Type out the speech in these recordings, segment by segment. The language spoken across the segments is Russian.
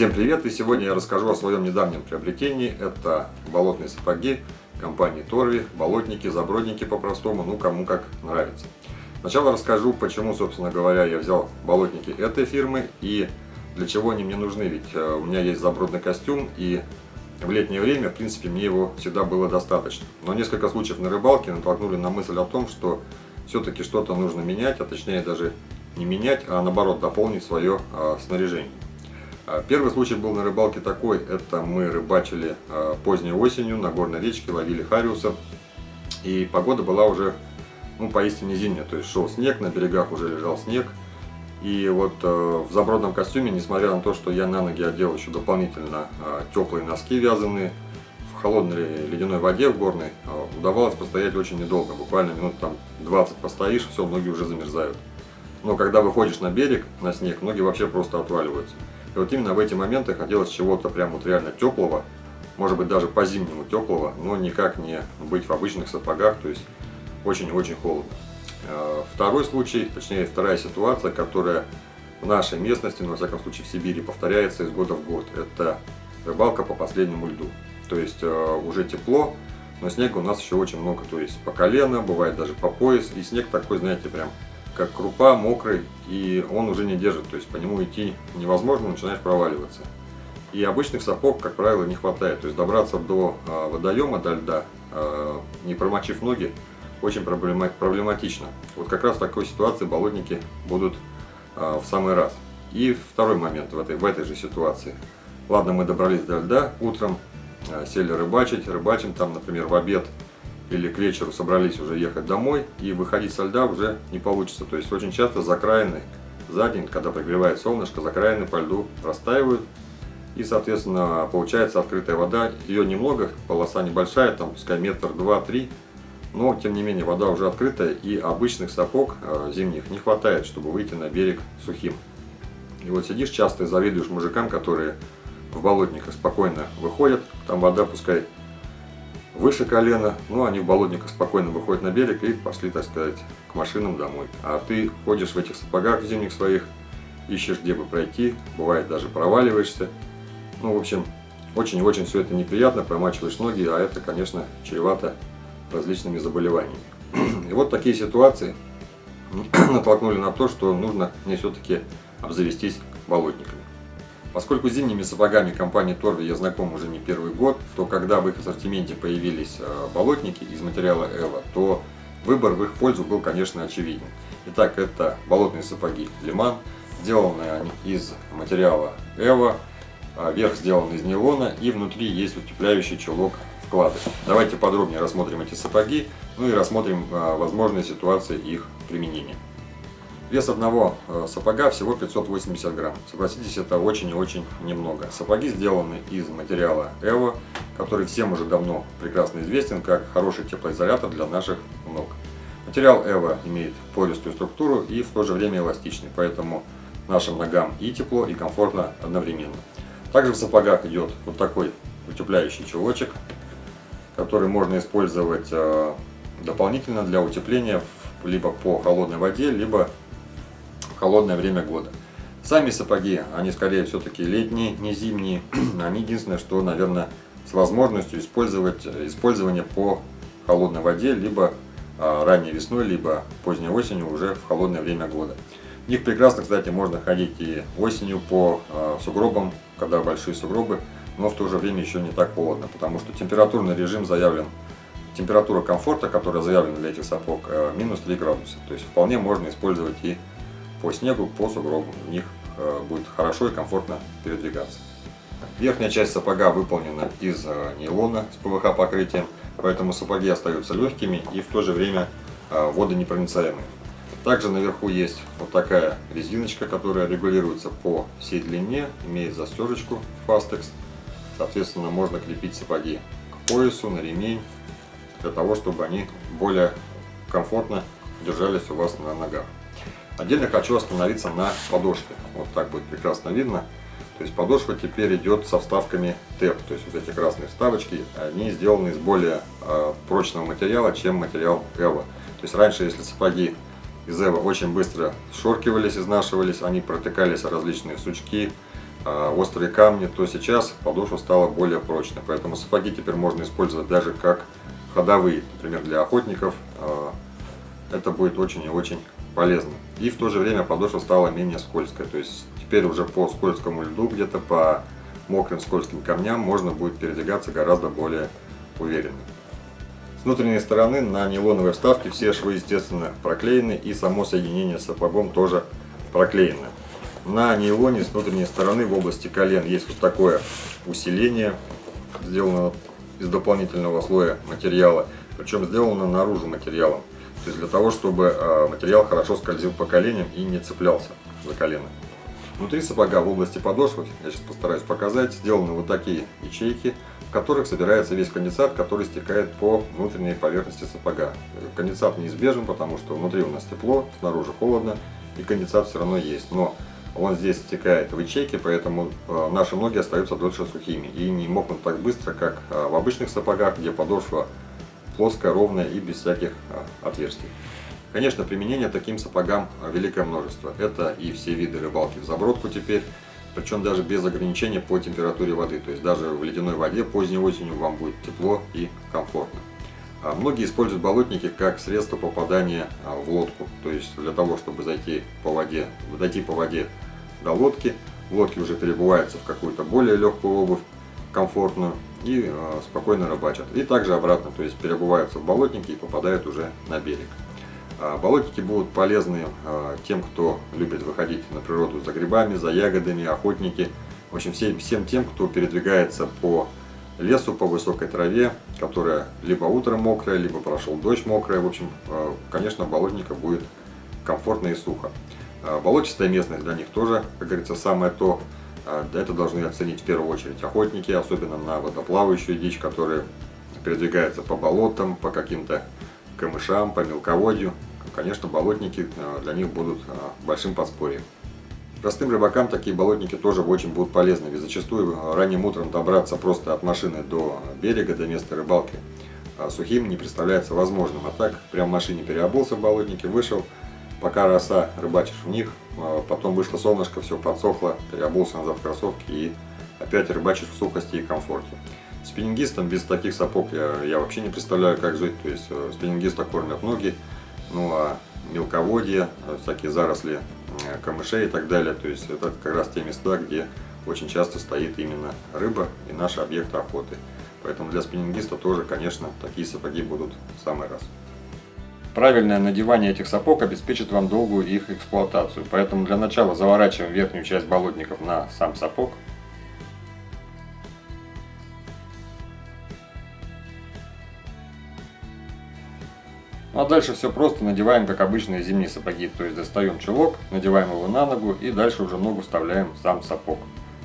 Всем привет! И сегодня я расскажу о своем недавнем приобретении. Это болотные сапоги компании Торви, болотники, забродники по-простому, ну кому как нравится. Сначала расскажу, почему, собственно говоря, я взял болотники этой фирмы и для чего они мне нужны. Ведь у меня есть забродный костюм, и в летнее время, в принципе, мне его всегда было достаточно. Но несколько случаев на рыбалке натолкнули на мысль о том, что все-таки что-то нужно менять, а точнее даже не менять, а наоборот дополнить свое снаряжение. Первый случай был на рыбалке такой, это мы рыбачили поздней осенью на горной речке, ловили хариуса, и погода была уже поистине зимняя, то есть шел снег, на берегах уже лежал снег, и вот в забродном костюме, несмотря на то, что я на ноги одел еще дополнительно теплые носки вязаные, в холодной ледяной воде в горной удавалось постоять очень недолго, буквально минут 20 постоишь, все, ноги уже замерзают. Но когда выходишь на берег, на снег, ноги вообще просто отваливаются. И вот именно в эти моменты хотелось чего-то прям вот реально теплого, может быть даже по-зимнему теплого, но никак не быть в обычных сапогах, то есть очень-очень холодно. Второй случай, точнее вторая ситуация, которая в нашей местности, но во всяком случае в Сибири, повторяется из года в год, это рыбалка по последнему льду. То есть уже тепло, но снега у нас еще очень много, то есть по колено, бывает даже по пояс, и снег такой, знаете, прям как крупа, мокрый, и он уже не держит, то есть по нему идти невозможно, начинаешь проваливаться. И обычных сапог, как правило, не хватает, то есть добраться до водоема, до льда, не промочив ноги, очень проблематично. Вот как раз в такой ситуации болотники будут в самый раз. И второй момент в этой же ситуации. Ладно, мы добрались до льда утром, сели рыбачить, рыбачим там, например, в обед, или к вечеру собрались уже ехать домой, и выходить со льда уже не получится. То есть очень часто закраины за день, когда пригревает солнышко, закраины по льду растаивают, и соответственно получается открытая вода. Ее немного, полоса небольшая, там пускай метр, два, три, но тем не менее вода уже открытая, и обычных сапог зимних не хватает, чтобы выйти на берег сухим. И вот сидишь часто и завидуешь мужикам, которые в болотниках спокойно выходят, там вода пускай выше колена, но они в болотниках спокойно выходят на берег и пошли, так сказать, к машинам домой. А ты ходишь в этих сапогах зимних своих, ищешь, где бы пройти, бывает даже проваливаешься. Ну, в общем, очень-очень все это неприятно, промачиваешь ноги, а это, конечно, чревато различными заболеваниями. И вот такие ситуации натолкнули на то, что нужно мне все-таки обзавестись болотниками. Поскольку с зимними сапогами компании Торви я знаком уже не первый год, то когда в их ассортименте появились болотники из материала EVA, то выбор в их пользу был, конечно, очевиден. Итак, это болотные сапоги Лиман, сделанные они из материала EVA, верх сделан из нейлона, и внутри есть утепляющий чулок вкладыш. Давайте подробнее рассмотрим эти сапоги, ну и рассмотрим возможные ситуации их применения. Вес одного сапога всего 580 грамм. Согласитесь, это очень и очень немного. Сапоги сделаны из материала EVA, который всем уже давно прекрасно известен как хороший теплоизолятор для наших ног. Материал EVA имеет пористую структуру и в то же время эластичный, поэтому нашим ногам и тепло, и комфортно одновременно. Также в сапогах идет вот такой утепляющий чулочек, который можно использовать дополнительно для утепления либо по холодной воде, либо холодное время года. Сами сапоги, они скорее все-таки летние, не зимние. Они единственное, что, наверное, с возможностью использования по холодной воде, либо ранней весной, либо поздней осенью уже в холодное время года. В них прекрасно, кстати, можно ходить и осенью по сугробам, когда большие сугробы, но в то же время еще не так холодно, потому что температурный режим заявлен, температура комфорта, которая заявлена для этих сапог, минус 3 градуса. То есть вполне можно использовать и по снегу, по сугробу. В них будет хорошо и комфортно передвигаться. Верхняя часть сапога выполнена из нейлона с ПВХ покрытием, поэтому сапоги остаются легкими и в то же время водонепроницаемыми. Также наверху есть вот такая резиночка, которая регулируется по всей длине, имеет застежечку Fastex. Соответственно, можно крепить сапоги к поясу, на ремень, для того, чтобы они более комфортно держались у вас на ногах. Отдельно хочу остановиться на подошве. Вот так будет прекрасно видно. То есть подошва теперь идет со вставками ТЭП. То есть вот эти красные вставочки, они сделаны из более прочного материала, чем материал EVA. То есть раньше, если сапоги из EVA очень быстро сшоркивались, изнашивались, они протыкались о различные сучки, острые камни, то сейчас подошва стала более прочной. Поэтому сапоги теперь можно использовать даже как ходовые, например, для охотников. Это будет очень и очень полезно. И в то же время подошва стала менее скользкой. То есть теперь уже по скользкому льду, где-то по мокрым скользким камням можно будет передвигаться гораздо более уверенно. С внутренней стороны на нейлоновой вставке все швы, естественно, проклеены, и само соединение с сапогом тоже проклеено. На нейлоне с внутренней стороны в области колен есть вот такое усиление, сделано из дополнительного слоя материала, причем сделано наружу материалом. То есть для того, чтобы материал хорошо скользил по коленям и не цеплялся за колено. Внутри сапога в области подошвы, я сейчас постараюсь показать, сделаны вот такие ячейки, в которых собирается весь конденсат, который стекает по внутренней поверхности сапога. Конденсат неизбежен, потому что внутри у нас тепло, снаружи холодно, и конденсат все равно есть. Но он здесь стекает в ячейки, поэтому наши ноги остаются дольше сухими и не мокнут так быстро, как в обычных сапогах, где подошва плоская, ровная и без всяких отверстий. Конечно, применение таким сапогам великое множество. Это и все виды рыбалки в забродку теперь, причем даже без ограничения по температуре воды. То есть даже в ледяной воде поздней осенью вам будет тепло и комфортно. Многие используют болотники как средство попадания в лодку. То есть для того, чтобы дойти по воде до лодки, в лодке уже переобуваются в какую-то более легкую обувь, комфортную, и спокойно рыбачат. И также обратно, то есть переобуваются в болотники и попадают уже на берег. Болотники будут полезны тем, кто любит выходить на природу за грибами, за ягодами, охотники. В общем, всем тем, кто передвигается по лесу, по высокой траве, которая либо утром мокрая, либо прошел дождь мокрая. В общем, конечно, болотника будет комфортно и сухо. Болотистая местность для них тоже, как говорится, самое то. Это должны оценить в первую очередь охотники, особенно на водоплавающую дичь, которая передвигается по болотам, по каким-то камышам, по мелководью. Конечно, болотники для них будут большим подспорьем. Простым рыбакам такие болотники тоже очень будут полезны, ведь зачастую ранним утром добраться просто от машины до берега, до места рыбалки сухим не представляется возможным. А так, прям в машине переобулся в болотнике, вышел, пока роса, рыбачишь в них, потом вышло солнышко, все подсохло, переобулся назад в кроссовки и опять рыбачишь в сухости и комфорте. Спиннингистам без таких сапог я вообще не представляю, как жить. То есть спиннингиста кормят ноги, ну а мелководье, всякие заросли камышей и так далее. То есть это как раз те места, где очень часто стоит именно рыба и наши объекты охоты. Поэтому для спиннингиста тоже, конечно, такие сапоги будут в самый раз. Правильное надевание этих сапог обеспечит вам долгую их эксплуатацию. Поэтому для начала заворачиваем верхнюю часть болотников на сам сапог. А дальше все просто, надеваем как обычные зимние сапоги. То есть достаем чулок, надеваем его на ногу и дальше уже ногу вставляем в сам сапог.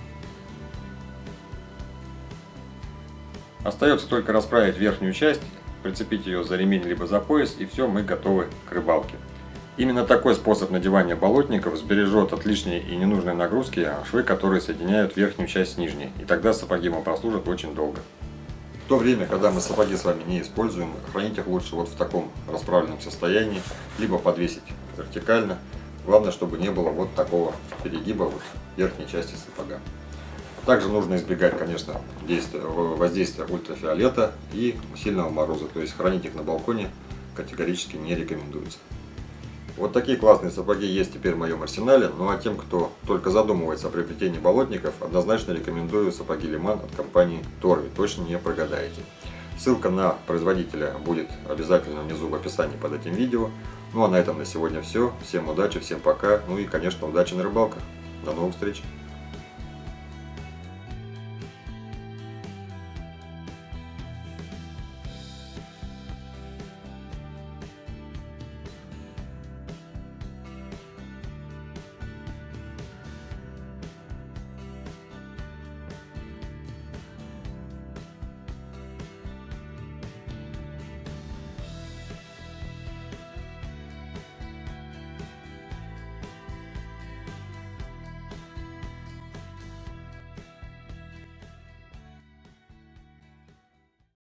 Остается только расправить верхнюю часть, прицепить ее за ремень либо за пояс, и все, мы готовы к рыбалке. Именно такой способ надевания болотников сбережет от лишней и ненужной нагрузки швы, которые соединяют верхнюю часть с нижней, и тогда сапоги вам прослужат очень долго. В то время, когда мы сапоги с вами не используем, хранить их лучше вот в таком расправленном состоянии, либо подвесить вертикально. Главное, чтобы не было вот такого перегиба вот верхней части сапога. Также нужно избегать, конечно, воздействия ультрафиолета и сильного мороза, то есть хранить их на балконе категорически не рекомендуется. Вот такие классные сапоги есть теперь в моем арсенале, ну а тем, кто только задумывается о приобретении болотников, однозначно рекомендую сапоги Лиман от компании Торви, точно не прогадаете. Ссылка на производителя будет обязательно внизу в описании под этим видео. Ну а на этом на сегодня все. Всем удачи, всем пока, ну и конечно удачи на рыбалках. До новых встреч!